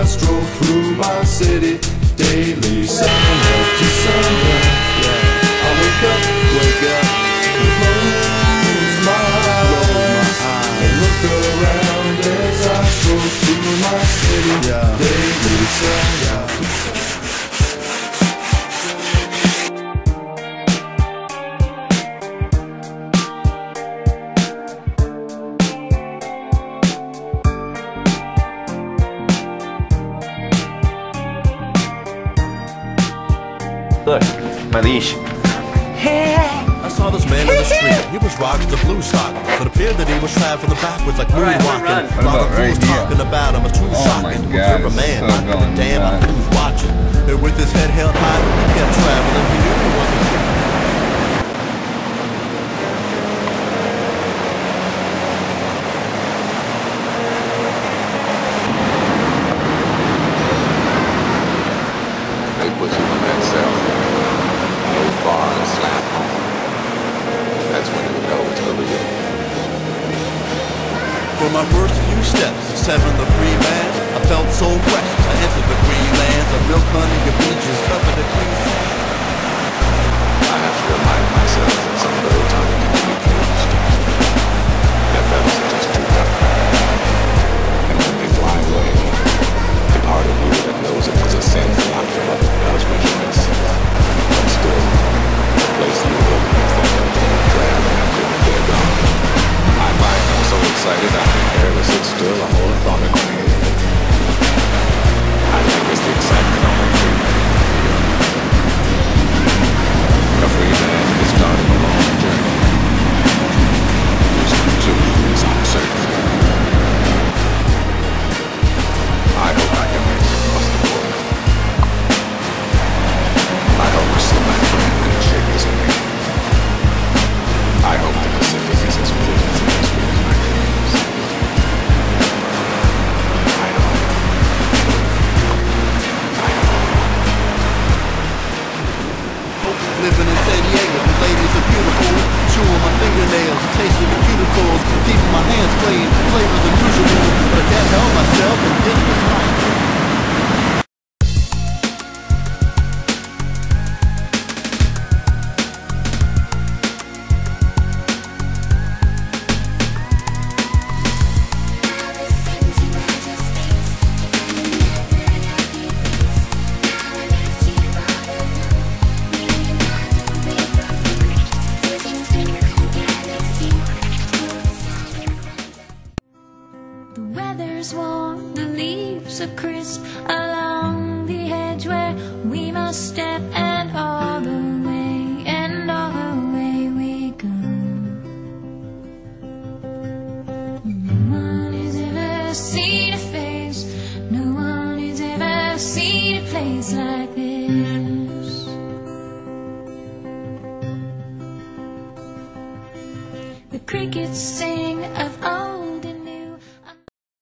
stroll through my city daily, 2nd of December. I wake up, and close my eyes, and look around as I stroll through my city daily, 2nd of December. Look, my leash. I saw this man in the street. He was rocking the blue sock. It appeared that he was traveling backwards like moonwalking. While the fools talking about him, it's too shocking. You're a man, not give a damn on who's watching. And with his head held high, he kept traveling. He knew he wasn't kidding. They put you in that cell. Those bars slap home. That's when you know it's the real. For my first few steps, 7 the free man, I felt so fresh. I entered the green lands of milk, honey, and beaches, covered in clean sand. I have to remind myself that some birds aren't meant to be caged. Their feathers are just too tough. And when they fly away, the part of you that knows it was a sin to lock them up does rejoice. But still, the place you live in is that empty and drab after they're gone. I find I'm so excited I can barely sit still. I'm all thought in my head. I think it's the excitement of a free man. A free man is starting a long journey. His conclusion is uncertain. I hope I can make it across the border. I hope to see my friend and shake his hand. I hope the Pacific is as pleasant and as sweet as my dreams. I hope. Living in San Diego, the ladies are beautiful. Chewing my fingernails, tasting the cuticles, keeping my hands clean, flavors unusual. But I can't help myself and get this night. The weather's warm, the leaves are crisp along the edge where we must step, and all the way we go. No one has ever seen a face, no one has ever seen a place like